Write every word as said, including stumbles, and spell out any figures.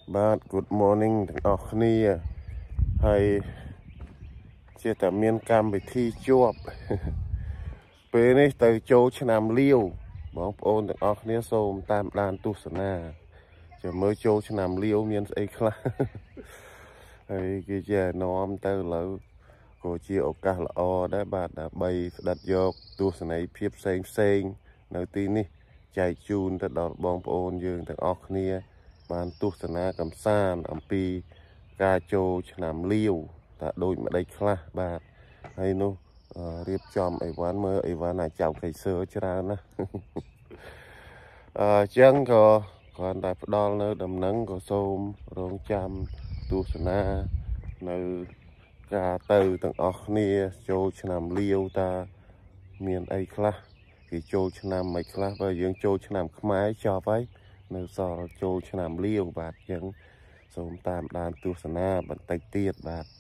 បាទ Good morning ទាំងអស់គ្នាហើយជាតែមានកម្មវិធីជាប់ពេលនេះទៅចូលឆ្នាំលាវបងប្អូនទាំងអស់គ្នាសូមតាមដានទស្សនាចាំមើលចូលឆ្នាំលាវមានស្អីខ្លះហើយគេជានាំទៅឥឡូវក៏ជាឱកាសល្អដែរបាទដើម្បីស្ដាប់យកទស្សនីយភាពផ្សេងផ្សេងនៅទីនេះចែកជូនទៅដល់បងប្អូនយើងទាំងអស់គ្នាបានទស្សនាកំសាន្តអំពីការចូលឆ្នាំលាវថាដូចម្ដេចខ្លះបាទហើយនោះរៀបចំអីវ៉ាន់មើលអីវ៉ាន់អាចៅកៃសឺច្រើនណាអញ្ចឹងក៏គ្រាន់តែផ្ដល់នៅដំណឹងក៏សូមរងចាំទស្សនានៅការទៅទាំងអស់គ្នាចូលឆ្នាំលាវតាមានអីខ្លះគេចូលឆ្នាំមិនខ្លះបើយើងចូលឆ្នាំខ្មែរចប់ហើយនៅសល់ចូលឆ្នាំលាវបាទអញ្ចឹងសូមតាមដានទស្សនាបន្តិចទៀតបាទ